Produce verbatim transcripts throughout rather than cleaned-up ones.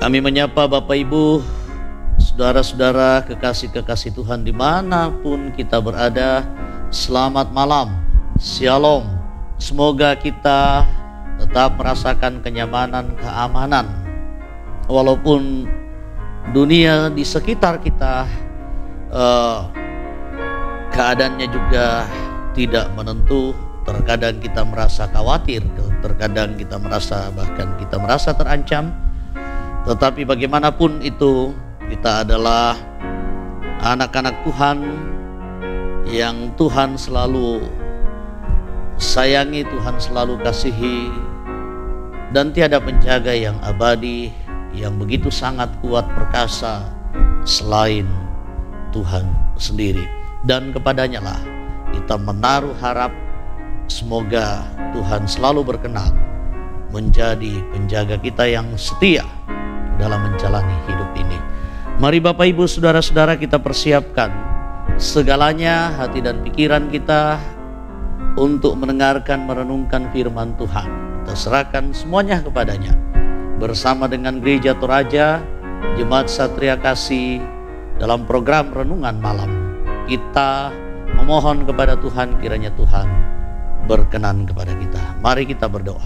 Kami menyapa Bapak Ibu, saudara-saudara kekasih-kekasih Tuhan dimanapun kita berada. Selamat malam, Shalom. Semoga kita tetap merasakan kenyamanan, keamanan, walaupun dunia di sekitar kita uh, keadaannya juga tidak menentu. Terkadang kita merasa khawatir, terkadang kita merasa bahkan kita merasa terancam. Tetapi bagaimanapun itu, kita adalah anak-anak Tuhan yang Tuhan selalu sayangi, Tuhan selalu kasihi, dan tiada penjaga yang abadi, yang begitu sangat kuat perkasa selain Tuhan sendiri. Dan kepadanya lah kita menaruh harap. Semoga Tuhan selalu berkenan menjadi penjaga kita yang setia dalam menjalani hidup ini. Mari Bapak Ibu saudara-saudara, kita persiapkan segalanya, hati dan pikiran kita untuk mendengarkan, merenungkan firman Tuhan. Kita serahkan semuanya kepadanya. Bersama dengan Gereja Toraja, Jemaat Satria Kasih, dalam program Renungan Malam, kita memohon kepada Tuhan, kiranya Tuhan berkenan kepada kita. Mari kita berdoa.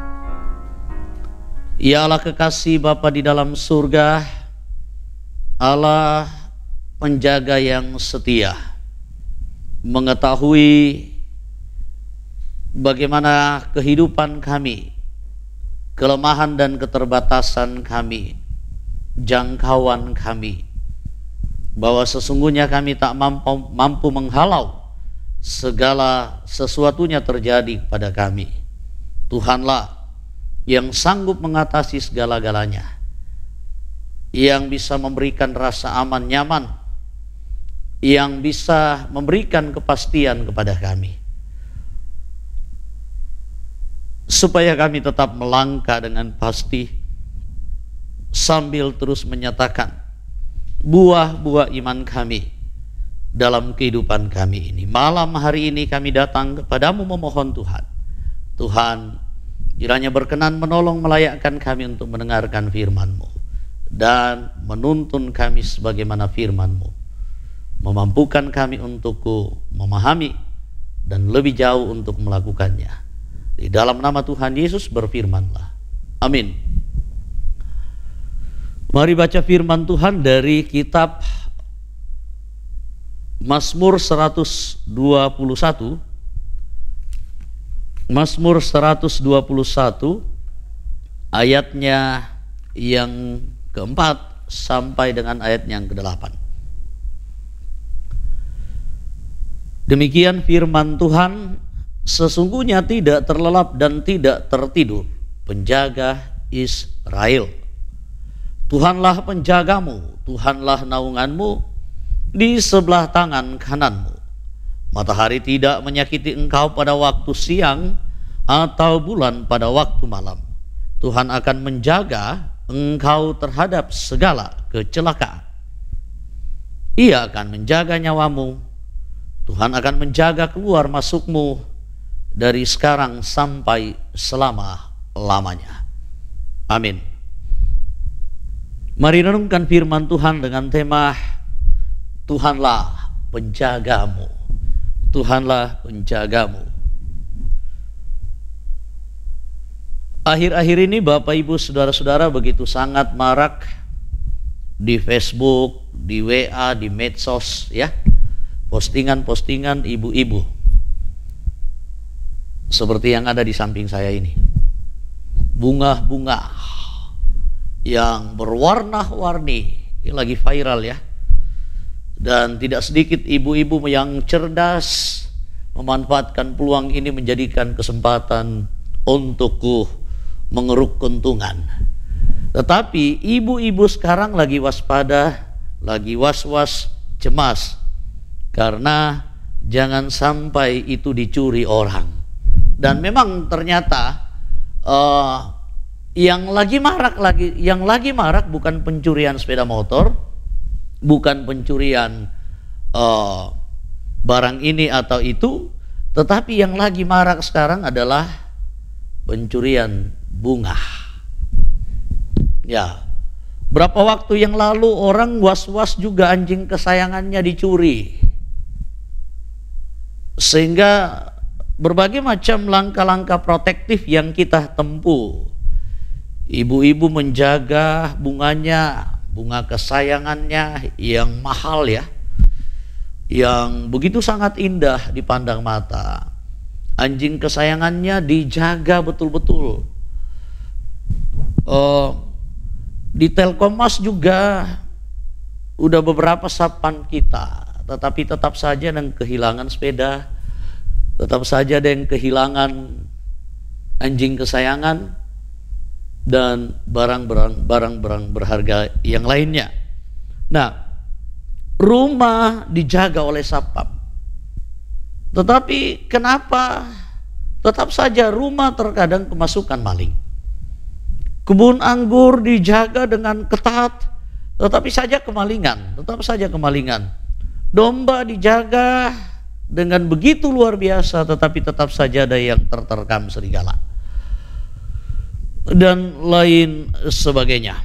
Ya Allah kekasih Bapa di dalam surga, Allah penjaga yang setia, mengetahui bagaimana kehidupan kami, kelemahan dan keterbatasan kami, jangkauan kami, bahwa sesungguhnya kami tak mampu, mampu menghalau segala sesuatunya terjadi pada kami. Tuhanlah yang sanggup mengatasi segala-galanya, yang bisa memberikan rasa aman, nyaman, yang bisa memberikan kepastian kepada kami, supaya kami tetap melangkah dengan pasti sambil terus menyatakan buah-buah iman kami dalam kehidupan kami ini. Malam hari ini kami datang kepadamu memohon Tuhan. Tuhan, kiranya berkenan menolong melayakkan kami untuk mendengarkan firman-Mu dan menuntun kami sebagaimana firman-Mu, memampukan kami untuk memahami dan lebih jauh untuk melakukannya. Di dalam nama Tuhan Yesus berfirmanlah. Amin. Mari baca firman Tuhan dari kitab Mazmur seratus dua puluh satu. Mazmur seratus dua puluh satu ayatnya yang keempat sampai dengan ayat yang kedelapan. Demikian firman Tuhan, sesungguhnya tidak terlelap dan tidak tertidur penjaga Israel. Tuhanlah penjagamu, Tuhanlah naunganmu di sebelah tangan kananmu. Matahari tidak menyakiti engkau pada waktu siang, atau bulan pada waktu malam. Tuhan akan menjaga engkau terhadap segala kecelakaan. Ia akan menjaga nyawamu. Tuhan akan menjaga keluar masukmu dari sekarang sampai selama-lamanya. Amin. Mari renungkan firman Tuhan dengan tema Tuhanlah penjagamu. Tuhanlah penjagamu. Akhir-akhir ini Bapak Ibu saudara-saudara begitu sangat marak di Facebook, di W A, di medsos ya, postingan-postingan ibu-ibu seperti yang ada di samping saya ini. Bunga-bunga yang berwarna-warni, ini lagi viral ya. Dan tidak sedikit ibu-ibu yang cerdas memanfaatkan peluang ini menjadikan kesempatan untukku mengeruk keuntungan. Tetapi ibu-ibu sekarang lagi waspada, lagi was-was, cemas, karena jangan sampai itu dicuri orang. Dan memang ternyata uh, yang lagi marak lagi, yang lagi marak bukan pencurian sepeda motor, bukan pencurian uh, barang ini atau itu, tetapi yang lagi marak sekarang adalah pencurian bunga. Ya, Berapa waktu yang lalu orang was-was juga anjing kesayangannya dicuri. Sehingga berbagai macam langkah-langkah protektif yang kita tempuh. Ibu-ibu menjaga bunganya, bunga kesayangannya yang mahal ya, yang begitu sangat indah dipandang mata. Anjing kesayangannya dijaga betul-betul. Uh, di Telkommas juga udah beberapa satpam kita, tetapi tetap saja ada yang kehilangan sepeda, tetap saja ada yang kehilangan anjing kesayangan dan barang-barang barang-barang berharga yang lainnya. Nah, rumah dijaga oleh satpam, tetapi kenapa tetap saja rumah terkadang kemasukan maling? Kebun anggur dijaga dengan ketat, tetapi saja kemalingan, tetap saja kemalingan. Domba dijaga dengan begitu luar biasa, tetapi tetap saja ada yang terterkam serigala dan lain sebagainya.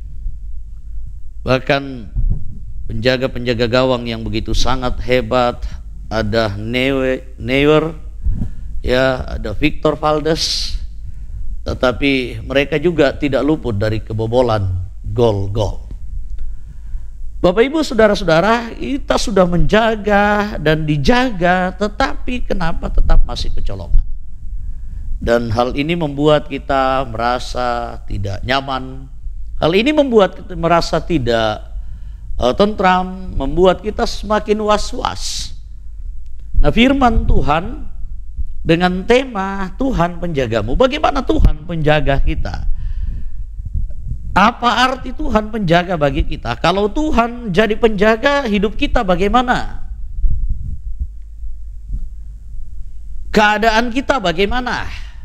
Bahkan penjaga-penjaga gawang yang begitu sangat hebat, ada Neuer, ya, ada Victor Valdes, tetapi mereka juga tidak luput dari kebobolan gol-gol. Bapak Ibu saudara-saudara, kita sudah menjaga dan dijaga, tetapi kenapa tetap masih kecolongan? Dan hal ini membuat kita merasa tidak nyaman. Hal ini membuat kita merasa tidak uh, tentram, membuat kita semakin was-was. Nah, firman Tuhan dengan tema Tuhan penjagamu. Bagaimana Tuhan penjaga kita? Apa arti Tuhan penjaga bagi kita? Kalau Tuhan jadi penjaga hidup kita, bagaimana? Keadaan kita bagaimana?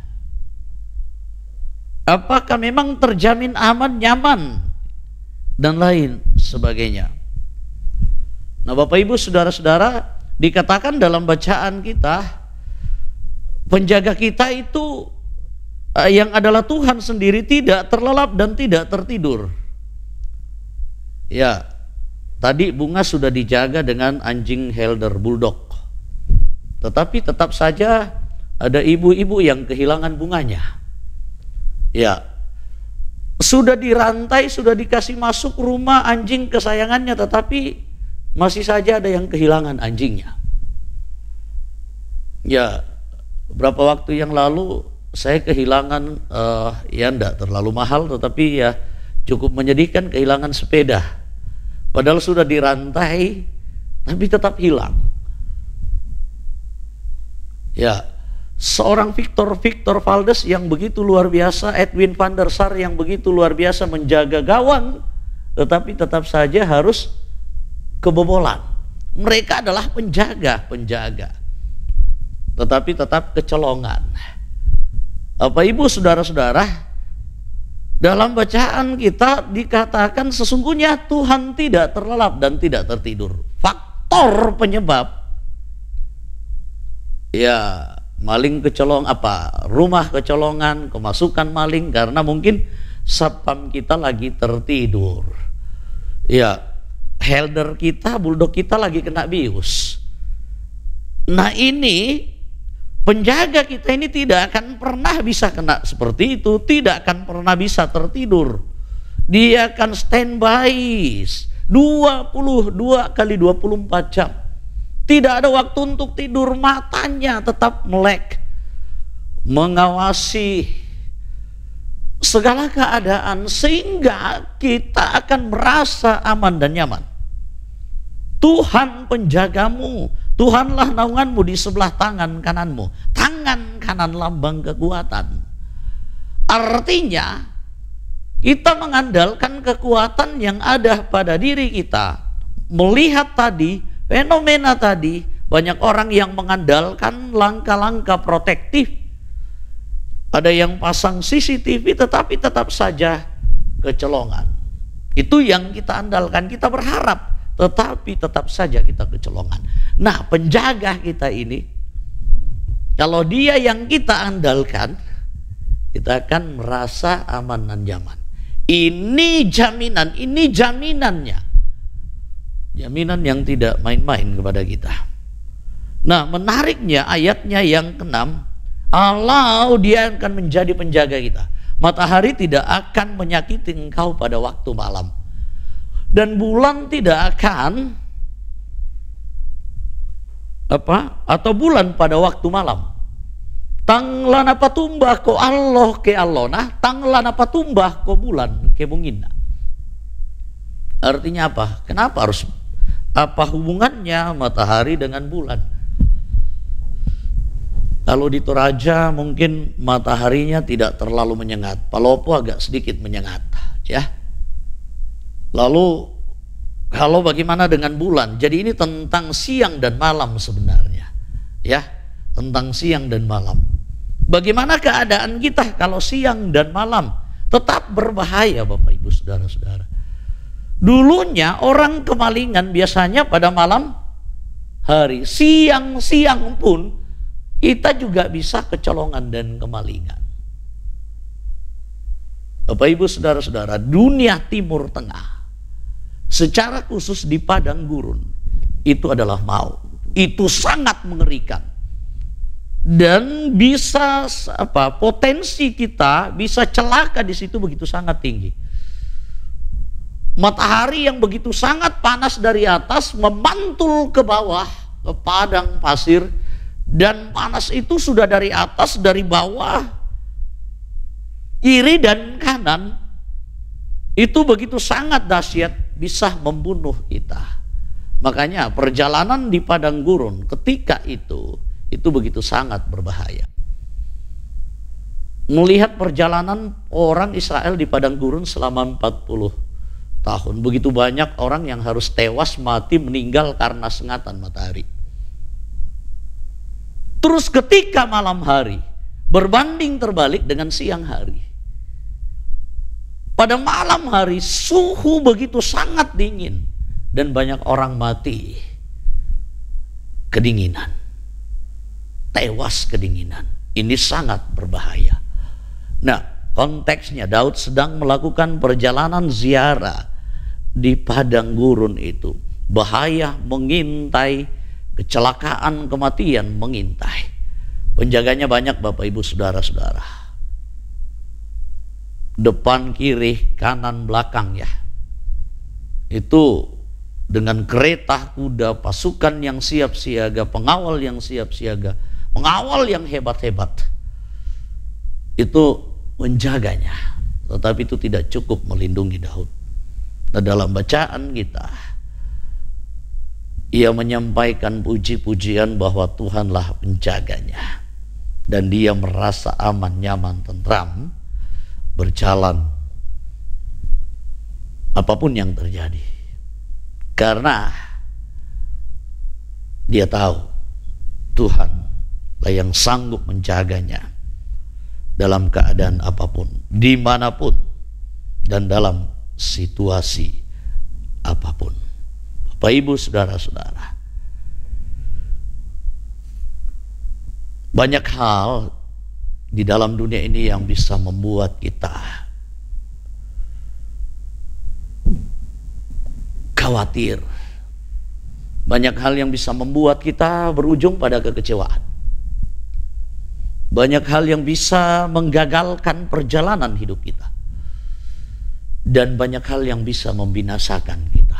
Apakah memang terjamin aman, nyaman, dan lain sebagainya? Nah, Bapak Ibu saudara-saudara, dikatakan dalam bacaan kita, penjaga kita itu uh, yang adalah Tuhan sendiri tidak terlelap dan tidak tertidur. Ya, tadi bunga sudah dijaga dengan anjing Helder Bulldog, tetapi tetap saja ada ibu-ibu yang kehilangan bunganya. Ya, sudah dirantai, sudah dikasih masuk rumah anjing kesayangannya, tetapi masih saja ada yang kehilangan anjingnya. Ya, beberapa waktu yang lalu saya kehilangan, uh, ya enggak terlalu mahal, tetapi ya cukup menyedihkan, kehilangan sepeda. Padahal sudah dirantai, tapi tetap hilang. Ya, seorang Victor Victor Valdes yang begitu luar biasa, Edwin van der Sar yang begitu luar biasa menjaga gawang, tetapi tetap saja harus kebobolan. Mereka adalah penjaga-penjaga, tetapi tetap kecolongan. Apa Ibu saudara-saudara, dalam bacaan kita dikatakan sesungguhnya Tuhan tidak terlelap dan tidak tertidur. Faktor penyebab, ya, maling kecolong apa rumah kecolongan, kemasukan maling karena mungkin satpam kita lagi tertidur. Ya, Helder kita, bulldog kita lagi kena bius. Nah, ini penjaga kita ini tidak akan pernah bisa kena seperti itu, tidak akan pernah bisa tertidur. Dia akan standby dua puluh dua kali dua puluh empat jam. Tidak ada waktu untuk tidur, matanya tetap melek, mengawasi segala keadaan sehingga kita akan merasa aman dan nyaman. Tuhan penjagamu, Tuhanlah naunganmu di sebelah tangan kananmu. Tangan kanan lambang kekuatan. Artinya kita mengandalkan kekuatan yang ada pada diri kita. Melihat tadi fenomena tadi, banyak orang yang mengandalkan langkah-langkah protektif. Ada yang pasang C C T V tetapi tetap saja kecolongan. Itu yang kita andalkan, kita berharap, tetapi tetap saja kita kecolongan. Nah, penjaga kita ini, kalau dia yang kita andalkan, kita akan merasa aman dan nyaman. Ini jaminan, ini jaminannya. Jaminan yang tidak main-main kepada kita. Nah, menariknya ayatnya yang keenam, Allah dia akan menjadi penjaga kita. Matahari tidak akan menyakiti engkau pada waktu malam, dan bulan tidak akan apa atau bulan pada waktu malam. Tanglan apa tumbah ko Allah ke Allah, nah tanglan apa tumbah ko bulan ke bungina. Artinya apa? Kenapa harus, apa hubungannya matahari dengan bulan? Kalau di Toraja mungkin mataharinya tidak terlalu menyengat, Palopo agak sedikit menyengat, ya. Lalu kalau bagaimana dengan bulan? Jadi ini tentang siang dan malam sebenarnya, ya, tentang siang dan malam. Bagaimana keadaan kita kalau siang dan malam? Tetap berbahaya, Bapak Ibu Saudara-saudara. Dulunya orang kemalingan biasanya pada malam hari, siang-siang pun kita juga bisa kecolongan dan kemalingan. Bapak Ibu Saudara-saudara, dunia Timur Tengah secara khusus di padang gurun itu adalah maut. Itu sangat mengerikan. Dan bisa apa? Potensi kita bisa celaka di situ begitu sangat tinggi. Matahari yang begitu sangat panas dari atas memantul ke bawah ke padang pasir, dan panas itu sudah dari atas, dari bawah, kiri dan kanan. Itu begitu sangat dahsyat, bisa membunuh kita. Makanya perjalanan di padang gurun ketika itu itu begitu sangat berbahaya. Melihat perjalanan orang Israel di padang gurun selama empat puluh tahun, begitu banyak orang yang harus tewas mati meninggal karena sengatan matahari. Terus ketika malam hari berbanding terbalik dengan siang hari. Pada malam hari suhu begitu sangat dingin dan banyak orang mati kedinginan, tewas kedinginan. Ini sangat berbahaya. Nah, konteksnya Daud sedang melakukan perjalanan ziarah di padang gurun itu. Bahaya mengintai, kecelakaan, kematian mengintai. Penjaganya banyak, Bapak Ibu Saudara-saudara. Depan, kiri, kanan, belakang, ya. Itu dengan kereta, kuda, pasukan yang siap siaga, pengawal yang siap siaga, pengawal yang hebat-hebat. Itu menjaganya. Tetapi itu tidak cukup melindungi Daud. Nah, dalam bacaan kita, ia menyampaikan puji-pujian bahwa Tuhanlah penjaganya. Dan dia merasa aman, nyaman, tentram berjalan apapun yang terjadi, karena dia tahu Tuhanlah yang sanggup menjaganya dalam keadaan apapun, dimanapun, dan dalam situasi apapun. Bapak Ibu Saudara-saudara, banyak hal di dalam dunia ini yang bisa membuat kita khawatir. Banyak hal yang bisa membuat kita berujung pada kekecewaan. Banyak hal yang bisa menggagalkan perjalanan hidup kita. Dan banyak hal yang bisa membinasakan kita.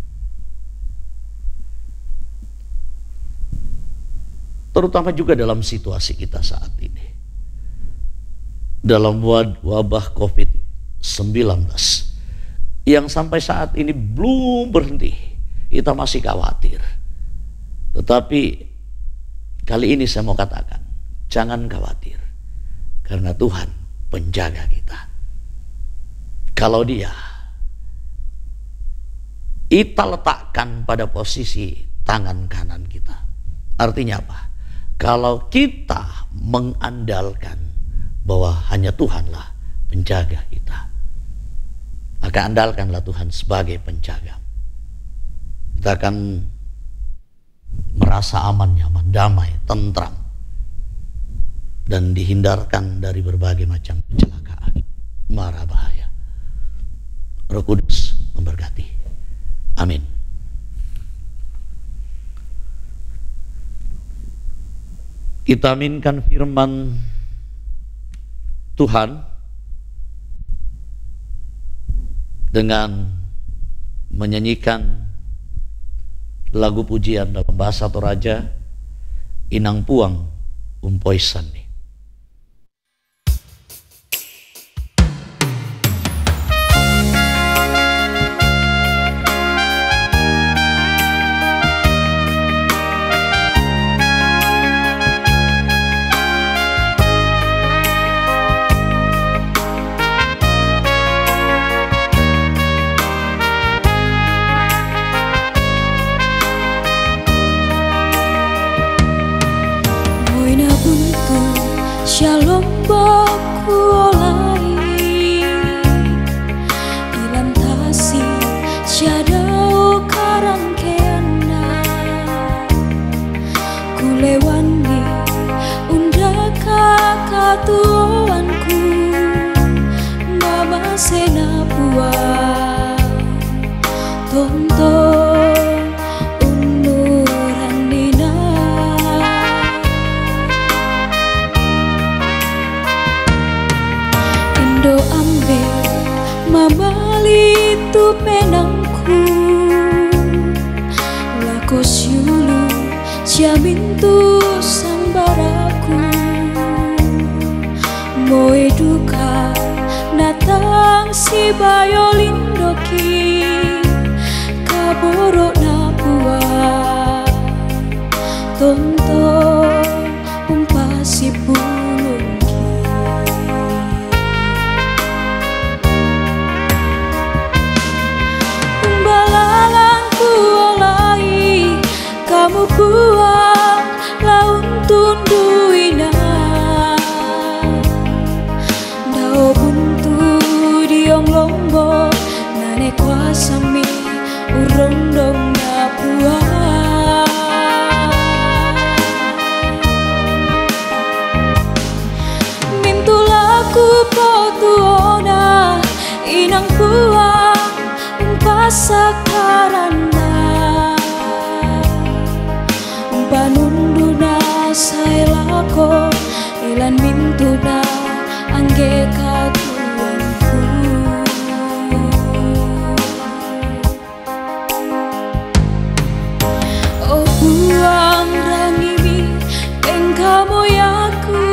Terutama juga dalam situasi kita saat ini. Dalam wabah covid sembilan belas yang sampai saat ini belum berhenti, kita masih khawatir. Tetapi kali ini saya mau katakan, jangan khawatir, karena Tuhan penjaga kita. Kalau Dia kita letakkan pada posisi tangan kanan kita, artinya apa? Kalau kita mengandalkan bahwa hanya Tuhanlah penjaga kita, maka andalkanlah Tuhan sebagai penjaga. Kita akan merasa aman, nyaman, damai, tentram, dan dihindarkan dari berbagai macam kecelakaan, mara bahaya. Roh Kudus memberkati. Amin. Kita aminkan firman Tuhan dengan menyanyikan lagu pujian dalam bahasa Toraja, Inang Puang Umpoisan nih. Shalom baku olai ilantasi syadau karang kena kulewani undaka katuanku mama sena pua tonton mamali tu penangku lakos yulu jamin tu sambaraku moe duka natang si bayolindoki kaboro na pua tonton umpasi pulung kamu buang laun tunduina dao buntu diong lombo nane kuasami urondong na buang mintulaku potuona inang buang umpasakarana panunduna sailako ilan mintuna angge katuanku oh buang rangimi engkamo yaku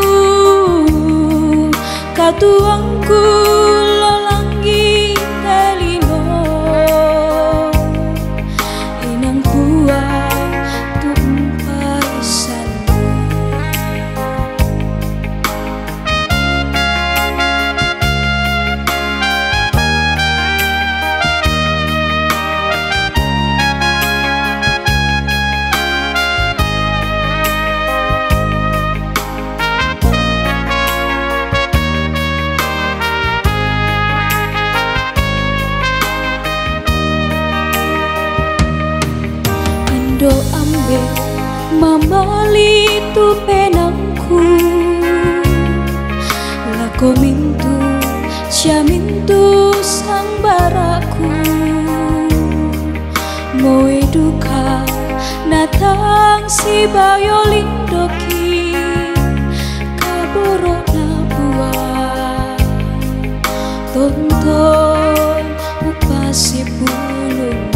katuanku lolangi telimo inang buang do ambe mamali tu penangku lako mintu jamintu sangbaraku moe duka natang si bayolindoki kaboro na buah tonton upasi pulung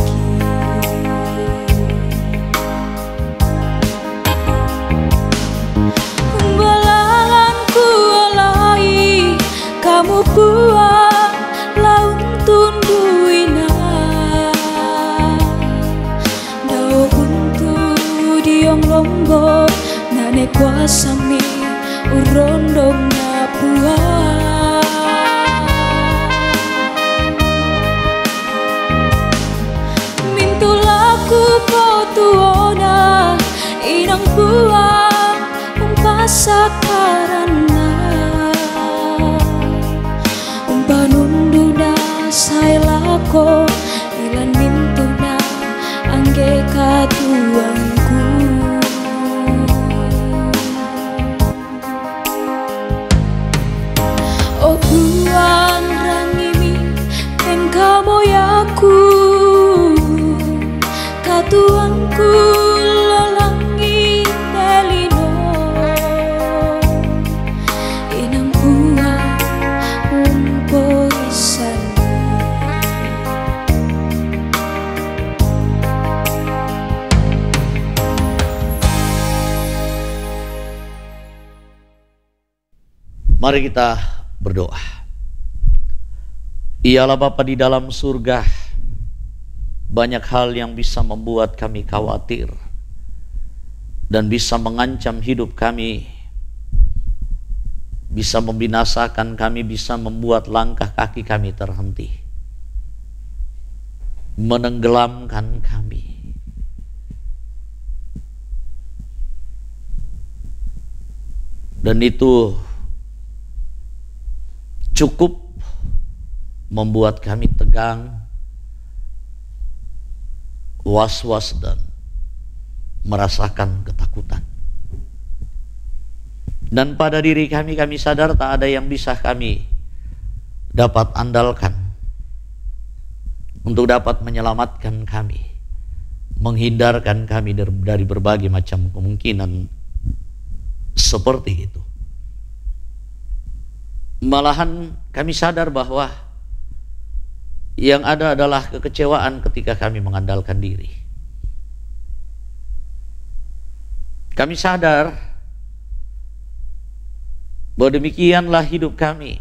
kamu buang laun tunduina dao buntu diong lombo nane kuasami urondong na buang mintulaku potuona inang buang umpasakarana panunduna sailako ilan mintuna angge katuanku oh buang rangimi engkamo Mari kita berdoa. Ialah Bapa di dalam surga, banyak hal yang bisa membuat kami khawatir dan bisa mengancam hidup kami, bisa membinasakan kami, bisa membuat langkah kaki kami terhenti, menenggelamkan kami. Dan itu cukup membuat kami tegang, was-was, dan merasakan ketakutan. Dan pada diri kami, kami sadar tak ada yang bisa kami dapat andalkan untuk dapat menyelamatkan kami, menghindarkan kami dari berbagai macam kemungkinan seperti itu. Malahan kami sadar bahwa yang ada adalah kekecewaan ketika kami mengandalkan diri. Kami sadar bahwa demikianlah hidup kami.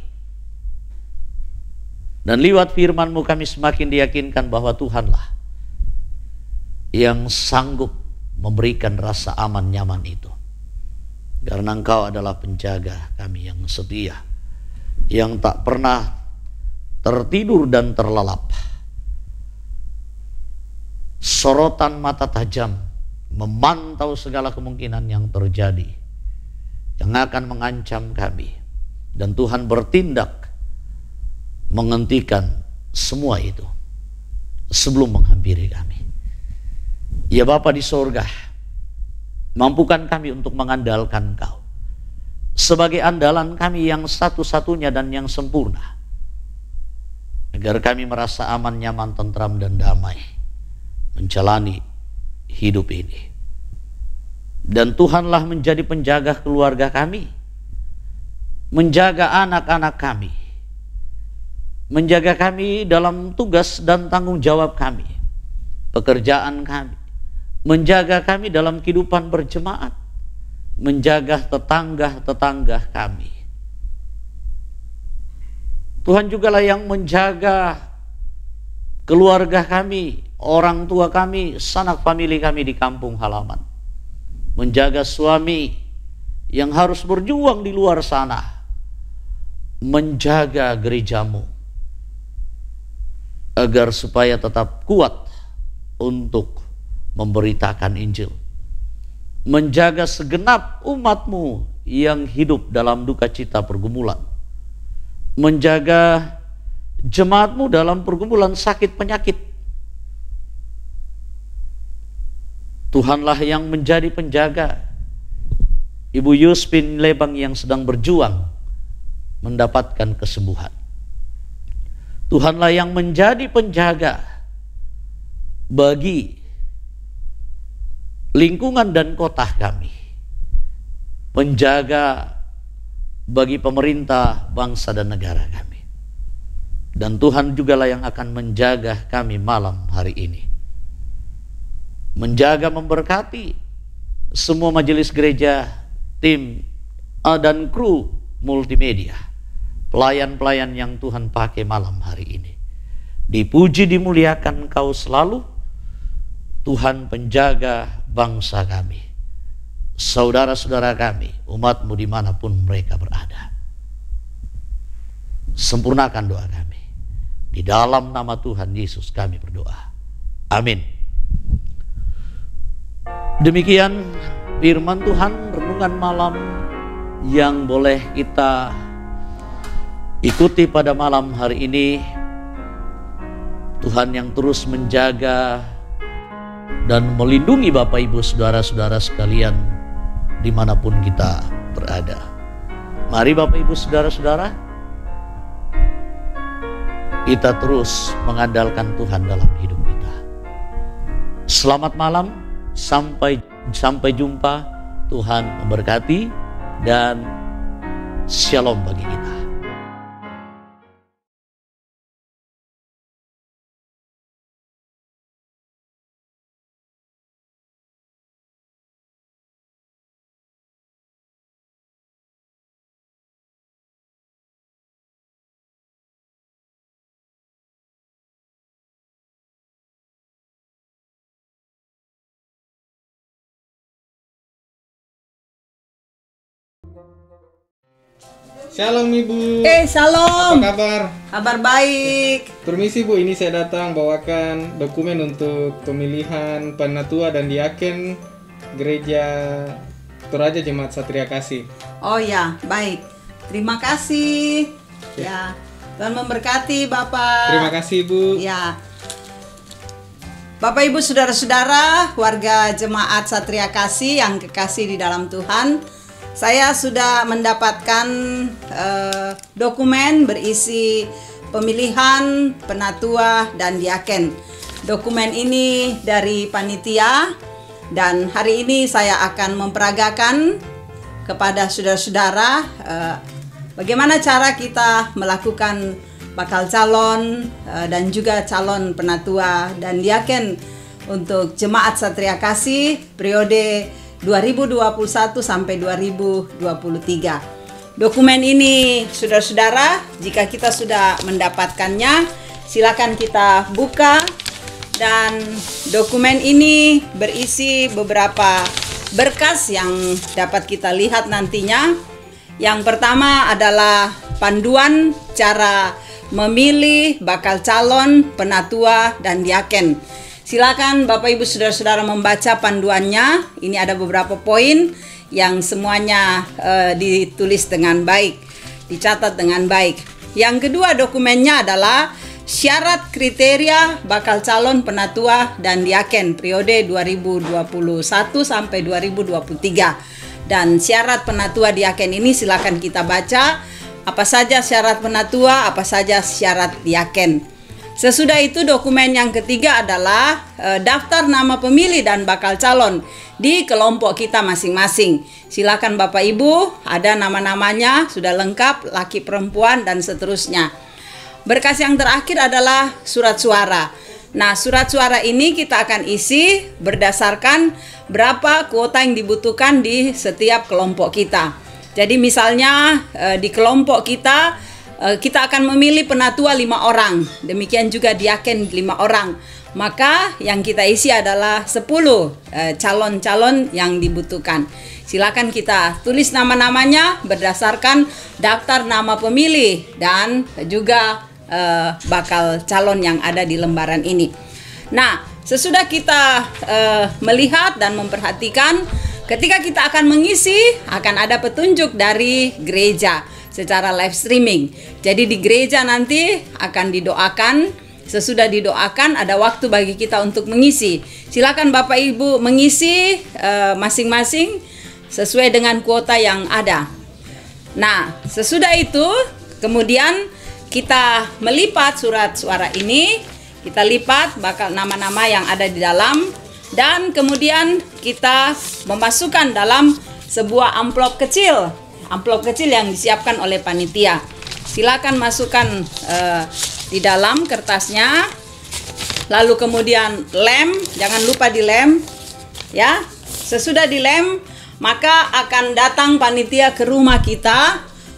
Dan lewat firman-Mu kami semakin diyakinkan bahwa Tuhanlah yang sanggup memberikan rasa aman nyaman itu. Karena Engkau adalah penjaga kami yang setia, yang tak pernah tertidur dan terlelap. Sorotan mata tajam memantau segala kemungkinan yang terjadi, yang akan mengancam kami. Dan Tuhan bertindak menghentikan semua itu sebelum menghampiri kami. Ya Bapa di sorga, mampukan kami untuk mengandalkan Engkau sebagai andalan kami yang satu-satunya dan yang sempurna, agar kami merasa aman, nyaman, tentram, dan damai menjalani hidup ini. Dan Tuhanlah menjadi penjaga keluarga kami, menjaga anak-anak kami, menjaga kami dalam tugas dan tanggung jawab kami, pekerjaan kami, menjaga kami dalam kehidupan berjemaat, menjaga tetangga-tetangga kami. Tuhan jugalah yang menjaga keluarga kami, orang tua kami, sanak famili kami di kampung halaman. Menjaga suami yang harus berjuang di luar sana. Menjaga gerejamu agar supaya tetap kuat untuk memberitakan Injil. Menjaga segenap umat-Mu yang hidup dalam duka cita pergumulan. Menjaga jemaat-Mu dalam pergumulan sakit penyakit. Tuhanlah yang menjadi penjaga Ibu Yuspin Lebang yang sedang berjuang mendapatkan kesembuhan. Tuhanlah yang menjadi penjaga bagi lingkungan dan kota kami, penjaga bagi pemerintah, bangsa, dan negara kami. Dan Tuhan jugalah yang akan menjaga kami malam hari ini, menjaga, memberkati semua majelis gereja, tim dan kru multimedia, pelayan-pelayan yang Tuhan pakai malam hari ini. Dipuji, dimuliakan Engkau selalu, Tuhan penjaga bangsa kami, saudara-saudara kami, umat-Mu dimanapun mereka berada. Sempurnakan doa kami. Di dalam nama Tuhan Yesus kami berdoa. Amin. Demikian firman Tuhan, renungan malam yang boleh kita ikuti pada malam hari ini. Tuhan yang terus menjaga dan melindungi Bapak Ibu saudara-saudara sekalian dimanapun kita berada. Mari Bapak Ibu saudara-saudara, kita terus mengandalkan Tuhan dalam hidup kita. Selamat malam, sampai sampai jumpa. Tuhan memberkati dan shalom bagi kita. Shalom Ibu. Eh, shalom. Apa kabar? Kabar baik. Permisi Bu, ini saya datang bawakan dokumen untuk pemilihan penatua dan diaken Gereja Toraja Jemaat Satria Kasih. Oh ya, baik. Terima kasih. Ya, Tuhan memberkati Bapak. Terima kasih Bu. Ya. Bapak Ibu saudara-saudara, warga Jemaat Satria Kasih yang kekasih di dalam Tuhan, saya sudah mendapatkan eh, dokumen berisi pemilihan penatua dan diaken. Dokumen ini dari panitia dan hari ini saya akan memperagakan kepada saudara-saudara eh, bagaimana cara kita melakukan bakal calon eh, dan juga calon penatua dan diaken untuk Jemaat Satria Kasih periode dua ribu dua puluh satu sampai dua ribu dua puluh tiga. Dokumen ini saudara-saudara, jika kita sudah mendapatkannya, silakan kita buka, dan dokumen ini berisi beberapa berkas yang dapat kita lihat nantinya. Yang pertama adalah panduan cara memilih bakal calon penatua dan diaken. Silakan Bapak Ibu saudara-saudara membaca panduannya. Ini ada beberapa poin yang semuanya uh, ditulis dengan baik, dicatat dengan baik. Yang kedua dokumennya adalah syarat kriteria bakal calon penatua dan diaken periode dua ribu dua puluh satu sampai dua ribu dua puluh tiga. Dan syarat penatua diaken ini silakan kita baca. Apa saja syarat penatua, apa saja syarat diaken. Sesudah itu dokumen yang ketiga adalah e, daftar nama pemilih dan bakal calon di kelompok kita masing-masing. Silakan Bapak Ibu, ada nama-namanya sudah lengkap, laki perempuan dan seterusnya. Berkas yang terakhir adalah surat suara. Nah, surat suara ini kita akan isi berdasarkan berapa kuota yang dibutuhkan di setiap kelompok kita. Jadi misalnya e, di kelompok kita kita akan memilih penatua lima orang, demikian juga diaken lima orang. Maka yang kita isi adalah sepuluh eh, calon-calon yang dibutuhkan. Silakan kita tulis nama-namanya berdasarkan daftar nama pemilih dan juga eh, bakal calon yang ada di lembaran ini. Nah, sesudah kita eh, melihat dan memperhatikan, ketika kita akan mengisi, akan ada petunjuk dari gereja secara live streaming. Jadi di gereja nanti akan didoakan. Sesudah didoakan ada waktu bagi kita untuk mengisi. Silakan Bapak Ibu mengisi uh, masing-masing sesuai dengan kuota yang ada. Nah, sesudah itu kemudian kita melipat surat suara ini, kita lipat bakal nama-nama yang ada di dalam, dan kemudian kita memasukkan dalam sebuah amplop kecil. Amplop kecil yang disiapkan oleh panitia. Silakan masukkan uh, di dalam kertasnya. Lalu kemudian lem, jangan lupa dilem, ya. Sesudah dilem, maka akan datang panitia ke rumah kita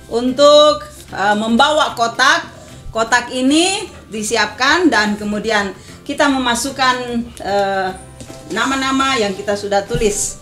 untuk uh, membawa kotak. Kotak ini disiapkan dan kemudian kita memasukkan uh, nama-nama yang kita sudah tulis.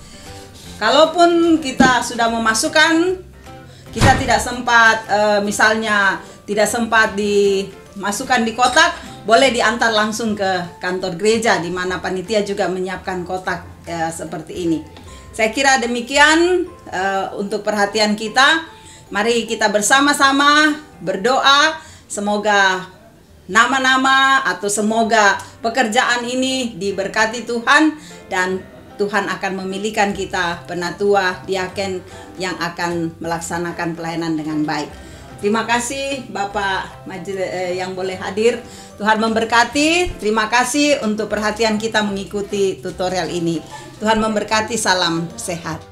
Kalaupun kita sudah memasukkan, kita tidak sempat, e, misalnya tidak sempat dimasukkan di kotak, boleh diantar langsung ke kantor gereja di mana panitia juga menyiapkan kotak e, seperti ini. Saya kira demikian e, untuk perhatian kita. Mari kita bersama-sama berdoa semoga nama-nama atau semoga pekerjaan ini diberkati Tuhan dan Tuhan akan memilihkan kita penatua diaken yang akan melaksanakan pelayanan dengan baik. Terima kasih Bapak Majelis eh, yang boleh hadir. Tuhan memberkati. Terima kasih untuk perhatian kita mengikuti tutorial ini. Tuhan memberkati. Salam sehat.